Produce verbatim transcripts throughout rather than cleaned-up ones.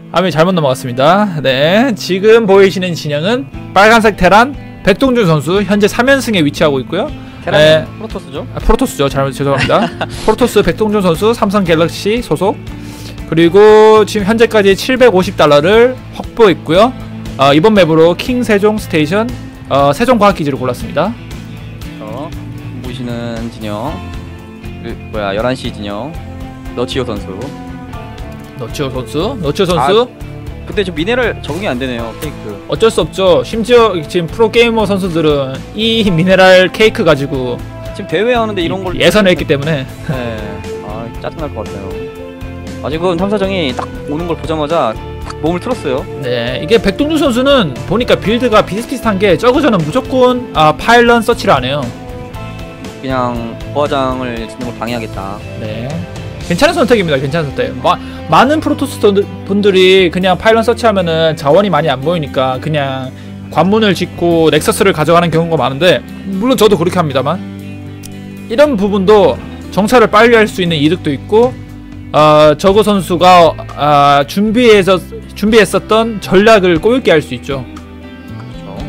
화면이 잘못 넘어갔습니다. 네, 지금 보이시는 진영은 빨간색 테란 백동준 선수 현재 삼 연승에 위치하고 있고요. 테란 네, 프로토스죠? 아, 프로토스죠. 잘못 죄송합니다. 프로토스 백동준 선수 삼성 갤럭시 소속. 그리고 지금 현재까지 칠백오십 달러를 확보했고요. 어, 이번 맵으로 킹 세종 스테이션 어, 세종과학기지를 골랐습니다. 어, 보시는 진영 그, 뭐야 열한 시 진영 너치오 선수. 너치오 선수, 너치오 선수. 아, 근데 저 미네랄 적응이 안 되네요. 케이크. 어쩔 수 없죠. 심지어 지금 프로게이머 선수들은 이 미네랄 케이크 가지고 지금 대회 하는데 이런 걸 예선을 했기 때문에. 네, 아 짜증날 것 같아요. 아 지금 탐사정이 딱 오는 걸 보자마자 딱 몸을 틀었어요. 네, 이게 백동준 선수는 보니까 빌드가 비슷비슷한 게 저그전은 무조건 아, 파일런 서치를 안 해요. 그냥 부화장을 짓는 걸 방해하겠다. 네, 괜찮은 선택입니다. 괜찮은 선택. 마, 많은 프로토스 분들이 그냥 파일런 서치하면은 자원이 많이 안 보이니까 그냥 관문을 짓고 넥서스를 가져가는 경우가 많은데, 물론 저도 그렇게 합니다만 이런 부분도 정찰을 빨리 할 수 있는 이득도 있고, 어, 저그 선수가 어, 준비해서 준비했었던 전략을 꼬이게 할 수 있죠. 그렇죠.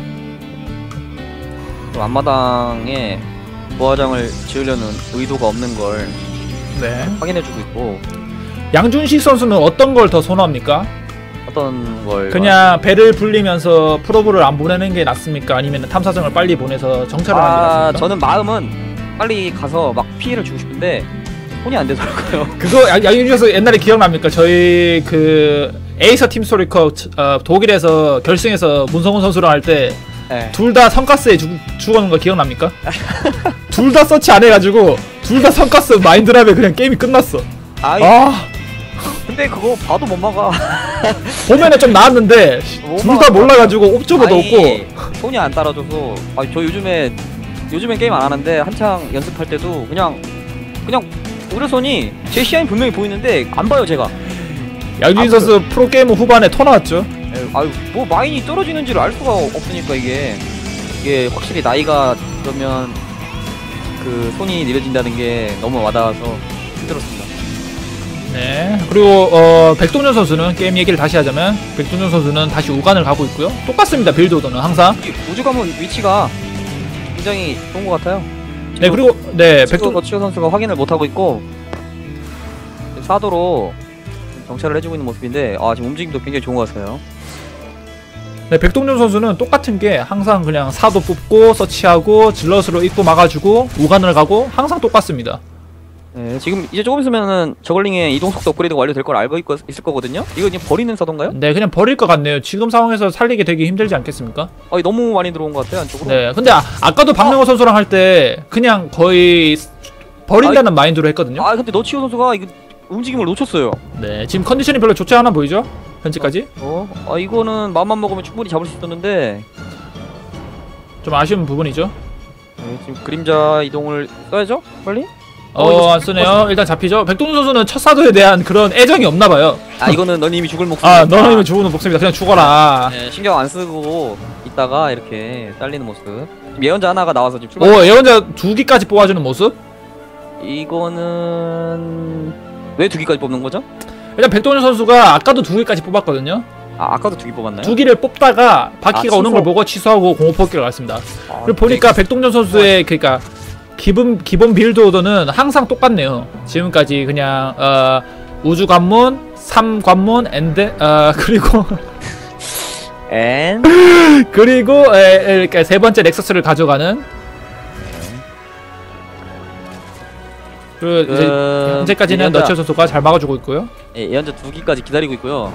또 앞마당에 부화장을 지으려는 의도가 없는 걸 네, 확인해주고 있고. 양준식 선수는 어떤 걸 더 선호합니까? 어떤 걸? 그냥 배를 불리면서 프로브를 안 보내는 게 낫습니까? 아니면 탐사정을 빨리 보내서 정찰을 아, 하는 게 낫습니까? 저는 마음은 빨리 가서 막 피해를 주고 싶은데 손이 안 되더라고요. 그거 양준식 선수 옛날에 기억납니까? 저희 그 에이서 팀 스토리컵 어, 독일에서 결승에서 문성훈 선수랑 할 때 둘 다 네. 성가스에 죽, 죽어놓은 거 기억납니까? 둘 다 서치 안 해가지고 둘 다 성가스 마인드랍에 그냥 게임이 끝났어. 아이, 아, 근데 그거 봐도 못 막아. 보면은 좀 나았는데 둘 다 몰라가지고 옵저버도 아니, 없고 손이 안 따라줘서. 아, 저 요즘에 요즘엔 게임 안 하는데 한창 연습할 때도 그냥 그냥 우려선이 제 시야엔 분명히 보이는데 안 봐요 제가. 양준식 선수 프로게이머 후반에 토 나왔죠. 아유, 뭐 마인이 떨어지는지를 알 수가 없으니까 이게 이게 확실히 나이가 그러면 그 손이 느려진다는 게 너무 와닿아서 힘들었습니다. 네, 그리고 어, 백동준 선수는 게임 얘기를 다시 하자면 백동준 선수는 다시 우간을 가고 있고요. 똑같습니다. 빌드 오더는 항상. 우주 가문 위치가 굉장히 좋은 것 같아요. 네, 그리고 네 백동 백동 치오 선수가 확인을 못 하고 있고 사도로 정찰을 해주고 있는 모습인데, 아 지금 움직임도 굉장히 좋은 것 같아요. 네, 백동준 선수는 똑같은 게 항상 그냥 사도 뽑고 서치하고 질럿으로 입고 막아주고 우간을 가고 항상 똑같습니다. 네, 지금 이제 조금 있으면은 저글링의 이동 속도 업그레이드가 완료될 걸 알고 있, 있을 거거든요. 이거 그냥 버리는 사도인가요? 네, 그냥 버릴 것 같네요. 지금 상황에서 살리기 되게 힘들지 않겠습니까? 아, 너무 많이 들어온 것 같아요 안쪽으로. 네, 근데 아, 아까도 박명호 선수랑 할 때 그냥 거의 버린다는 마인드로 했거든요. 아 근데 너치오 선수가 이거 움직임을 놓쳤어요. 네, 지금 컨디션이 별로 좋지 않아 보이죠? 현재까지? 어? 아 이거는 마음만 먹으면 충분히 잡을 수 있었는데 좀 아쉬운 부분이죠. 네, 지금 그림자 이동을 써야죠? 빨리? 어, 안 쓰네요. 일단 잡히죠. 백동준 선수는 첫 사도에 대한 그런 애정이 없나봐요. 아 이거는 너님이 죽을 목숨. 아, 너는 죽는 목숨이다. 그냥 죽어라. 네, 신경 안 쓰고 있다가 이렇게 잘리는 모습. 지금 예언자 하나가 나와서 지금 출발. 오, 예언자 두 기까지 뽑아주는 모습? 이거는 왜 두 개까지 뽑는 거죠? 일단 백동준 선수가 아까도 두 개까지 뽑았거든요. 아 아까도 두 개 뽑았나요? 두 개를 뽑다가 바퀴가 아, 오는 걸 보고 취소하고 공업포기를 갔습니다. 아, 그리고 보니까 백동준 선수의 그러니까 기본 기본 빌드 오더는 항상 똑같네요. 지금까지 그냥 어, 우주 관문, 삼 관문, 엔드 어, 그리고 엔 그리고 에, 에, 그러니까 세 번째 넥서스를 가져가는. 그리고 이제 그... 현재까지는 예언자... 너치오 선수가 잘 막아주고 있고요. 예, 예언자 두 기까지 기다리고 있고요.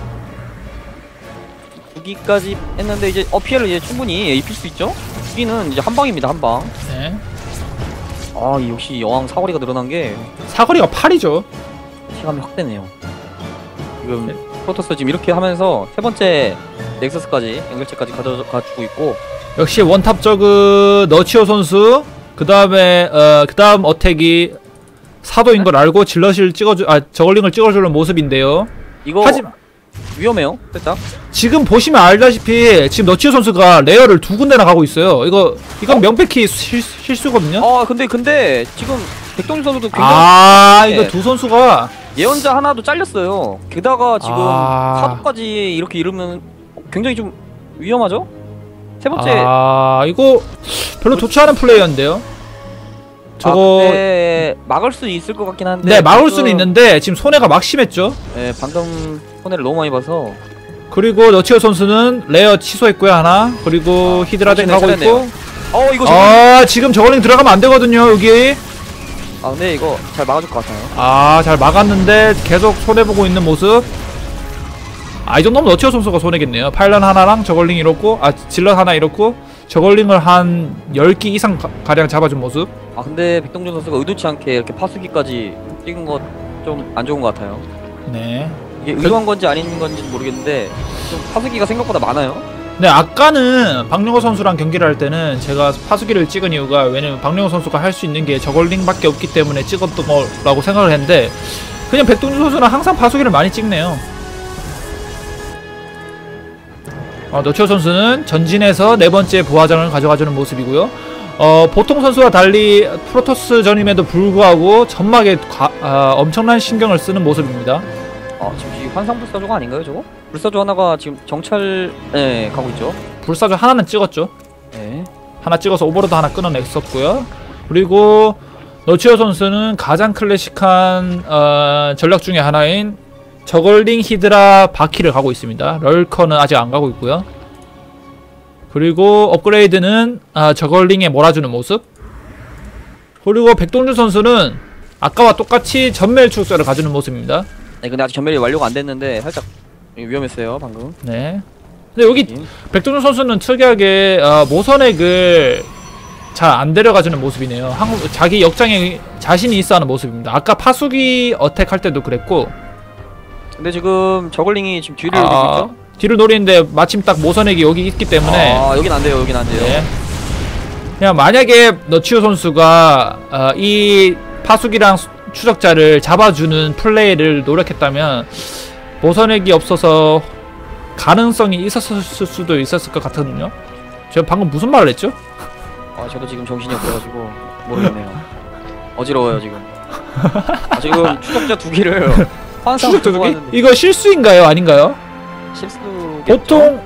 두 기까지 했는데 이제 어 피해를 이제 충분히 입힐 수 있죠. 두 기는 이제 한 방입니다, 한 방. 네. 아 역시 여왕 사거리가 늘어난 게 사거리가 팔이죠. 시간이 확 되네요. 지금 네. 프로토스 지금 이렇게 하면서 세 번째 넥서스까지 연결체까지 가져가주고 있고. 역시 원탑 저그 너치오 선수. 그 다음에 어, 그 다음 어택이 사도인 걸 알고 질럿을 찍어주 아 저글링을 찍어주는 모습인데요. 이거 하지 위험해요, 살짝. 지금 보시면 알다시피 지금 너치오 선수가 레어를 두 군데나 가고 있어요. 이거 이건 어? 명백히 실, 실수거든요. 아 근데 근데 지금 백동준 선수도 굉장히 아 네. 이거 두 선수가 예언자 하나도 잘렸어요. 게다가 지금 아. 사도까지 이렇게 이러면 굉장히 좀 위험하죠? 세 번째. 아 이거 별로 좋지 않은 플레이였는데요. 저거 아, 근데 막을 수 있을 것 같긴 한데. 네 막을 지금- 수는 있는데 지금 손해가 막심했죠. 네, 방금 손해를 너무 많이 봐서. 그리고 너치오 선수는 레어 취소했고요 하나. 그리고 아, 히드라덴 정신을 가고 차렸네요. 있고. 어 이거 저거- 아 지금 저걸링 들어가면 안 되거든요 여기. 아 근데 이거 잘 막아줄 것 같아요. 아 잘 막았는데 계속 손해보고 있는 모습. 아 이 정도면 너치오 선수가 손해겠네요. 파일런 하나랑 저걸링 잃었고 아 질럿 하나 잃었고 저걸링을 한 열 기 이상 가, 가량 잡아준 모습. 아 근데 백동준 선수가 의도치 않게 이렇게 파수기까지 찍은 것 좀 안 좋은 것 같아요. 네. 이게 의도한 건지 아닌 건지 모르겠는데 좀 파수기가 생각보다 많아요. 네 아까는 박용호 선수랑 경기를 할 때는 제가 파수기를 찍은 이유가 왜냐면 박용호 선수가 할 수 있는 게 저걸링밖에 없기 때문에 찍었던 거라고 생각을 했는데 그냥 백동준 선수는 항상 파수기를 많이 찍네요. 어, 너치오 선수는 전진해서 네 번째 부하장을 가져가주는 모습이고요. 어, 보통 선수와 달리 프로토스 전임에도 불구하고 점막에 과, 아, 엄청난 신경을 쓰는 모습입니다. 아 지금 이 환상 불사조가 아닌가요 저거? 불사조 하나가 지금 정찰 네 가고 있죠. 불사조 하나는 찍었죠. 네. 하나 찍어서 오버로드 하나 끊어냈었고요. 그리고 너치오 선수는 가장 클래식한 어, 전략 중에 하나인 저걸링 히드라 바퀴를 가고 있습니다. 럴커는 아직 안 가고 있고요. 그리고 업그레이드는 아, 저걸링에 몰아주는 모습. 그리고 백동준 선수는 아까와 똑같이 전멸 출사를 가주는 모습입니다. 네 근데 아직 전멸이 완료가 안 됐는데 살짝 위험했어요 방금. 네. 근데 여기 백동준 선수는 특이하게 어, 모선액을 잘 안 데려가주는 모습이네요. 한국 자기 역장에 자신이 있어하는 모습입니다. 아까 파수기 어택 할 때도 그랬고. 근데 지금 저글링이 지금 뒤를 노리고 아, 있죠? 뒤를 노리는데 마침 딱 모선액이 여기 있기 때문에. 아 여긴 안 돼요 여긴 안 돼요. 네. 그냥 만약에 너치오 선수가 어, 이 파수기랑 수- 추적자를 잡아주는 플레이를 노력했다면 모선액이 없어서 가능성이 있었을 수도 있었을 것 같거든요. 제가 방금 무슨 말을 했죠? 아 저도 지금 정신이 없어가지고 모르겠네요. 어지러워요 지금. 아, 지금 추적자 두 개를 환상 추적자 두 개? 이거 실수인가요? 아닌가요? 실수. 보통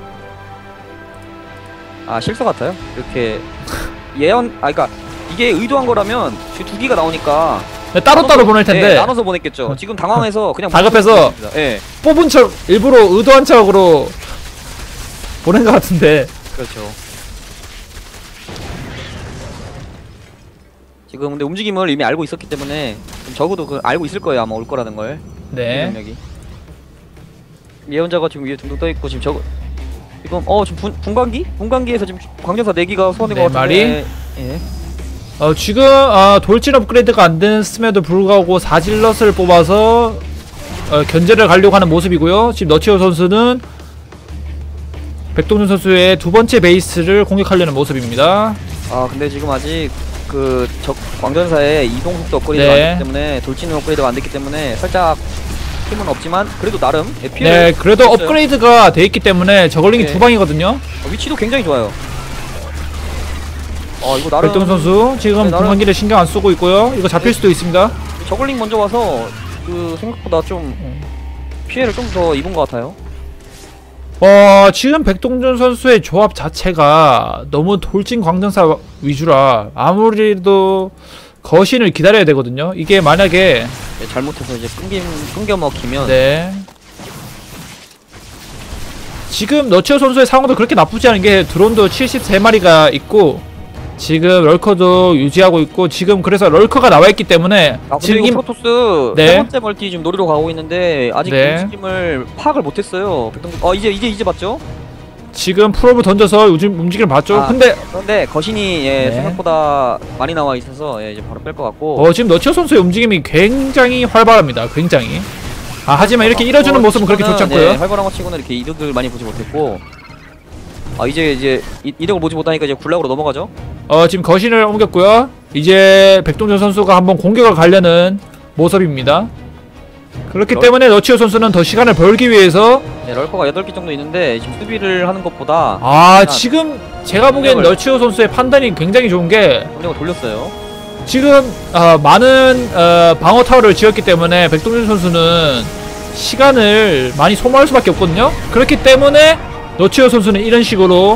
아 실수 같아요. 이렇게 예언 아 그러니까 이게 의도한 거라면 두 개가 나오니까 네, 따로따로 보낼 텐데 네, 나눠서 보냈겠죠. 지금 당황해서 그냥 다급해서 예. 뽑은 척 일부러 의도한 척으로 보낸 것 같은데. 그렇죠. 지금 근데 움직임을 이미 알고 있었기 때문에 좀 적어도 그 알고 있을 거예요 아마 올 거라는 걸. 네. 능력이. 예언자가 지금 위에 둥둥 떠 있고 지금 저거 이건 어 지금 분, 분광기? 분광기에서 지금 광전사 네 기가 소환된 네 것 같은데. 마리? 예. 어, 지금 아, 돌진 업그레이드가 안 됐음에도 불구하고 사질럿을 뽑아서 어, 견제를 가려고 하는 모습이고요. 지금 너치오 선수는 백동준 선수의 두 번째 베이스를 공격하려는 모습입니다. 아 근데 지금 아직 그 적 광전사의 이동 속도 업그레이드가 네. 안 됐기 때문에 돌진 업그레이드가 안 됐기 때문에 살짝 힘은 없지만 그래도 나름 예, 피해를 네, 그래도 했어요. 업그레이드가 돼 있기 때문에 저걸링이 네. 두 방이거든요. 어, 위치도 굉장히 좋아요. 어 이거 나름 백동준 선수 지금 네, 나름- 공간기를 신경 안 쓰고 있고요. 이거 잡힐 네. 수도 있습니다. 저글링 먼저 와서 그 생각보다 좀 피해를 좀 더 입은 것 같아요. 어, 지금 백동준 선수의 조합 자체가 너무 돌진 광전사 위주라 아무래도 거신을 기다려야 되거든요. 이게 만약에 네, 잘못해서 이제 끊김 끊겨 먹히면 네. 지금 너치오 선수의 상황도 그렇게 나쁘지 않은 게 드론도 칠십삼 마리가 있고 지금 럴커도 유지하고 있고 지금 그래서 럴커가 나와 있기 때문에 아 근데 지금 이거 프로토스 네. 세 번째 멀티 지금 노리러 가고 있는데 아직 네. 움직임을 파악을 못했어요. 백동준 어 이제 이제 이제 봤죠? 지금 프로브 던져서 요즘 움직임을 봤죠. 아, 근데 그런데 거신이 예, 네. 생각보다 많이 나와 있어서 예, 이제 바로 뺄 것 같고. 어, 지금 너치오 선수의 움직임이 굉장히 활발합니다. 굉장히. 아, 하지만 이렇게 잃어주는 어, 모습은 그렇게 좋지 치고는, 않고요. 네, 활발한 것 치고는 이렇게 이득을 많이 보지 못했고. 아 이제 이제 이, 이득을 보지 못하니까 이제 굴락으로 넘어가죠. 어, 지금 거신을 옮겼고요. 이제 백동준 선수가 한번 공격을 가려는 모습입니다. 그렇기 럴- 때문에 너치오 선수는 더 시간을 벌기 위해서 네, 럴커가 여덟 개 정도 있는데 지금 수비를 하는 것보다 아, 지금 제가 보기엔 공격을- 너치오 선수의 판단이 굉장히 좋은 게 공격을 돌렸어요. 지금 어, 많은 어, 방어 타워를 지었기 때문에 백동준 선수는 시간을 많이 소모할 수밖에 없거든요. 그렇기 때문에 너치오 선수는 이런 식으로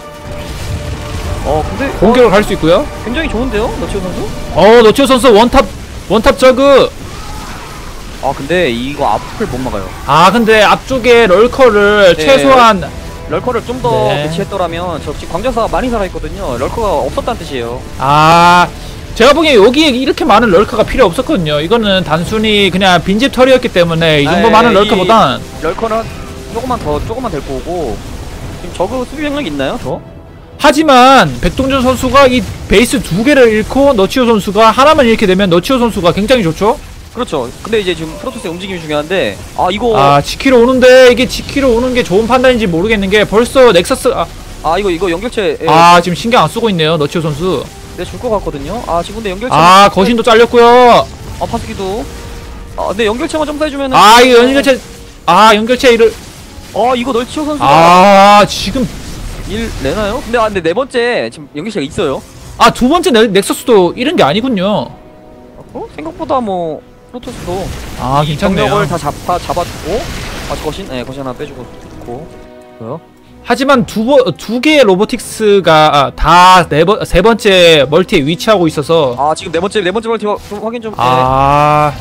어 근데 공격을 갈 수 있고요. 굉장히 좋은데요, 너치오 선수? 어 너치오 선수 원탑 원탑 저그. 아 근데 이거 앞을 못 막아요. 아 근데 앞쪽에 럴커를 네. 최소한 럴커를 좀 더 네. 배치했더라면 저 지금 광전사 많이 살아있거든요. 럴커가 없었다는 뜻이에요. 아 제가 보기엔 여기에 이렇게 많은 럴커가 필요 없었거든요. 이거는 단순히 그냥 빈집 털이었기 때문에 이 정도 아, 많은 이 럴커보단 럴커는 조금만 더 조금만 될 거고. 지금 저그 수비 병력 있나요? 더? 하지만 백동준 선수가 이 베이스 두 개를 잃고 너치오 선수가 하나만 잃게 되면 너치오 선수가 굉장히 좋죠. 그렇죠. 근데 이제 지금 프로토스의 움직임이 중요한데 아 이거 아 지키러 오는데 이게 지키러 오는 게 좋은 판단인지 모르겠는 게 벌써 넥서스 아, 아 이거 이거 연결체 예, 아 지금 신경 안 쓰고 있네요 너치오 선수. 네, 줄 것 같거든요. 아 지금 근데 연결체 아 거신도 잘렸고요. 아 파스기도 아 근데 연결체만 점사해주면은 아 이거 연결체 아 연결체 이를 어 이거 널치오 선수가 아 지금 일 내나요? 근데 아 근데 네 번째 지금 연결체가 있어요. 아 두 번째 넥- 넥서스도 이런 게 아니군요. 어? 생각보다 뭐 프로토스도 아 괜찮네요. 병력을 다 잡, 다 잡아주고 아 거신? 네 거신 하나 빼주고 좋고 뭐요? 하지만 두두 개의 로보틱스가 다 네 번 세 번째 멀티에 위치하고 있어서 아 지금 네 번째 네 번째 멀티 화- 좀 확인 좀. 아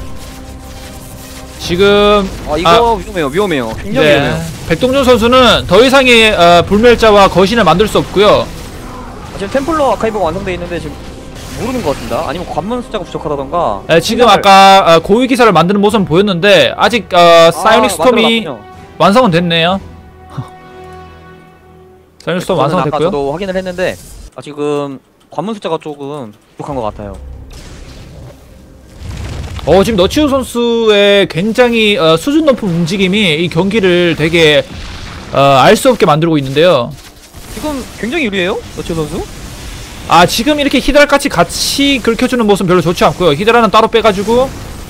지금 네. 아 이거 위험해요 위험해요 굉장히 네. 위험해요. 백동준 선수는 더 이상의 어, 불멸자와 거신을 만들 수 없고요. 아, 지금 템플러 아카이브가 완성돼 있는데 지금 모르는 것 같습니다. 아니면 관문 숫자가 부족하다던가. 네, 지금 생각을- 아까 어, 고위 기사를 만드는 모습은 보였는데 아직 어, 사이오닉 스톰이 만들어놨군요. 완성은 됐네요. 사이오닉 스톰 저는 완성은 아까 됐고요. 저도 확인을 했는데 아, 지금 관문 숫자가 조금 부족한 것 같아요. 어 지금 너치오 선수의 굉장히 어, 수준 높은 움직임이 이 경기를 되게 어, 알 수 없게 만들고 있는데요. 지금 굉장히 유리해요, 너치오 선수. 아 지금 이렇게 히드라같이 같이 긁혀주는 모습은 별로 좋지 않고요. 히드라는 따로 빼가지고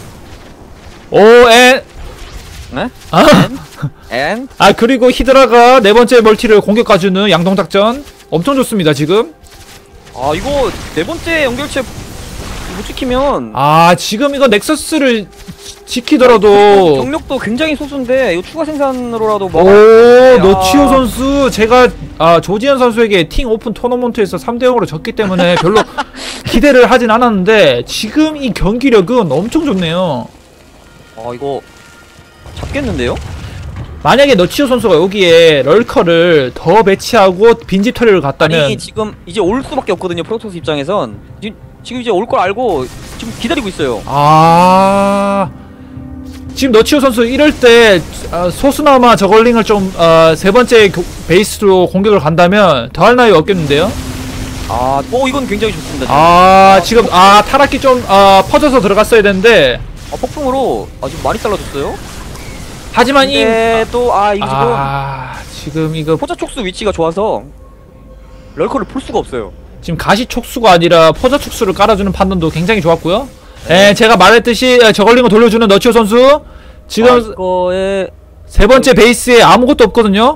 오에 네? 아, 앤? 아 그리고 히드라가 네 번째 멀티를 공격가주는 양동작전 엄청 좋습니다 지금. 아 이거 네 번째 연결체 못 지키면 아 지금 이거 넥서스를 지- 지키더라도 경력도 굉장히 소수인데 이거 추가 생산으로라도 오 먹어야- 너치오 선수 제가 아 조지현 선수에게 팅 오픈 토너먼트에서 삼 대 영으로 졌기 때문에 별로 기대를 하진 않았는데 지금 이 경기력은 엄청 좋네요. 아 이거 잡겠는데요? 만약에 너치오 선수가 여기에 럴커를 더 배치하고 빈집 처리를 갔다면 아니 지금 이제 올 수밖에 없거든요. 프로토스 입장에선 지금, 지금 이제 올 걸 알고 지금 기다리고 있어요. 아 지금 너치오 선수 이럴 때 어, 소수나마 저걸링을 좀 어, 세 번째 교- 베이스로 공격을 간다면 더할 나위 없겠는데요? 아, 뭐 이건 굉장히 좋습니다. 지금. 아 지금 아 타락기 좀 어, 퍼져서 들어갔어야 되는데 아, 폭풍으로 아, 지금 많이 잘라줬어요. 하지만 이 근데 또아 이거 지금 아 지금 이거 포자 촉수 위치가 좋아서 럴커를 풀 수가 없어요. 지금 가시 촉수가 아니라 포자 촉수를 깔아주는 판단도 굉장히 좋았고요. 예, 제가 말했듯이 어, 저걸링을 돌려주는 너치오 선수 지금 아, 이거에 세 번째 베이스에 아무것도 없거든요.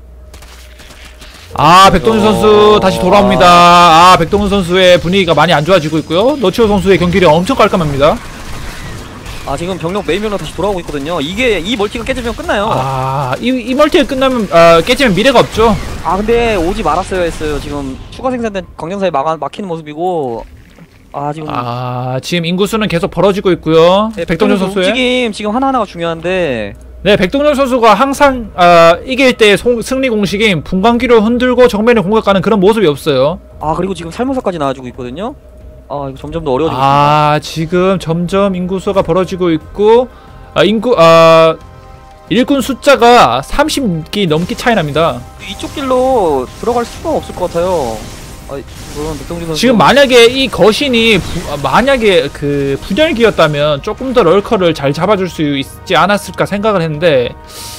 아 백동준 선수 다시 돌아옵니다. 아 백동준 선수의 분위기가 많이 안 좋아지고 있고요. 너치오 선수의 경기력 엄청 깔끔합니다. 아 지금 병력 메인 병력 다시 돌아오고 있거든요. 이게 이 멀티가 깨지면 끝나요. 아, 아이 이 멀티가 끝나면 어, 깨지면 미래가 없죠. 근데 오지 말았어야 했어요. 지금 추가 생산된 광전사에 막 막히는 모습이고 아 지금 아 지금 인구수는 계속 벌어지고 있고요. 네, 백동준 선수의 움직임 지금 하나하나가 중요한데 네 백동준 선수가 항상 어, 이길 때 송, 승리 공식인 분광기로 흔들고 정면에 공격하는 그런 모습이 없어요. 아 그리고 지금 살모사까지 나와주고 있거든요. 아 이거 점점 더 어려워지고 아 지금 점점 인구수가 벌어지고 있고 아, 인구 아 일꾼 숫자가 삼십 기 넘기 차이 납니다. 있습니다. 이쪽 길로 들어갈 수가 없을 것 같아요. 아 물론 백동준 선수 지금 만약에 이 거신이 부, 아, 만약에 그 분열기였다면 조금 더 럴커를 잘 잡아줄 수 있지 않았을까 생각을 했는데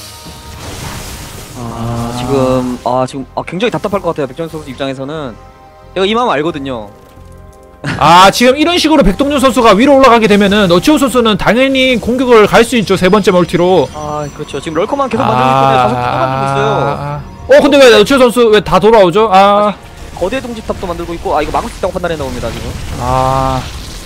아, 지금 아 지금 아 굉장히 답답할 것 같아요. 백동준 선수 입장에서는 제가 이 마음 알거든요. 아 지금 이런 식으로 백동준 선수가 위로 올라가게 되면은 너치오 선수는 당연히 공격을 갈 수 있죠. 세 번째 멀티로. 아 그렇죠. 지금 럴커만 계속 만들고 있거든요. 다섯 개 또 만들고 있어요. 어 근데 왜 너치오 선수 왜 다 돌아오죠? 아 거대 동지탑도 만들고 있고, 아 이거 막을 수 있다고 판단했나 봅니다 지금. 아,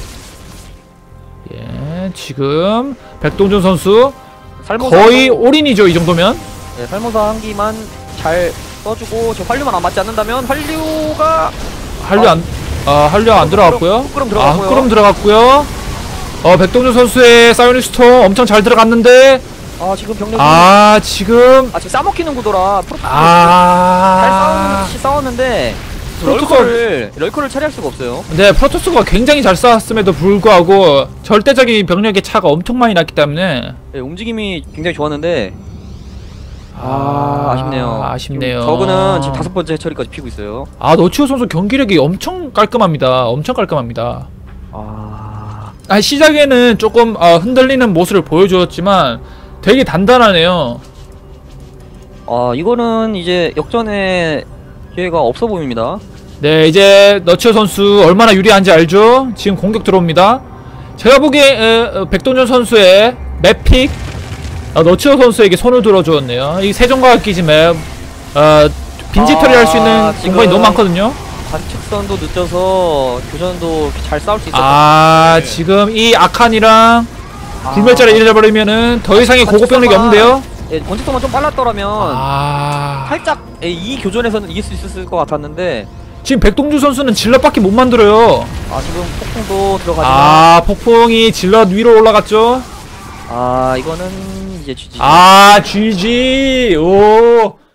예, 지금 백동준 선수 살모사 거의 올인이죠 이 정도면. 네, 살모사 한 기만 잘 써주고 저 환류만 안 맞지 않는다면 환류가 한류 안, 아 한류 안 들어갔고요. 흑구름 아 들어갔고요. 흑구름 들어갔고요. 어 백동준 선수의 사이오닉 스톰 엄청 잘 들어갔는데, 아 지금 병력이 아 지금 아 지금 싸먹히는 구도라 프로토스 잘 아, 싸우, 싸웠는데 프로토스- 럴커를 럴커를 처리할 수가 없어요. 네 프로토스가 굉장히 잘 싸웠음에도 불구하고 절대적인 병력의 차가 엄청 많이 났기 때문에 네, 움직임이 굉장히 좋았는데 아, 아, 아쉽네요. 아쉽네요. 지금 저그는 지금 다섯 번째 처리까지 피고 있어요. 아 너치오 선수 경기력이 엄청 깔끔합니다. 엄청 깔끔합니다. 아, 아 시작에는 조금 어, 흔들리는 모습을 보여주었지만 되게 단단하네요. 아 이거는 이제 역전의 기회가 없어 보입니다. 네 이제 너치오 선수 얼마나 유리한지 알죠? 지금 공격 들어옵니다. 제가 보기에 에, 어, 백동준 선수의 맵픽 어, 너치오 선수에게 손을 들어주었네요. 이 세종과학 기지 맵 어, 빈집털이 할 수 있는 아, 지금- 공간이 너무 많거든요. 관측선도 늦춰서 교전도 잘 싸울 수 있었던 아 지금 이 아칸이랑 불멸자를 잃어버리면은 더 이상의 고급 병력이 없는데요. 예, 원칙도만 좀 빨랐더라면 아 살짝 예, 이 교전에서는 이길 수 있었을 것 같았는데 지금 백동준 선수는 질럿밖에 못 만들어요. 아 지금 폭풍도 들어가지만 아 폭풍이 질럿 위로 올라갔죠. 아 이거는 이제 지지. 아 지지. 오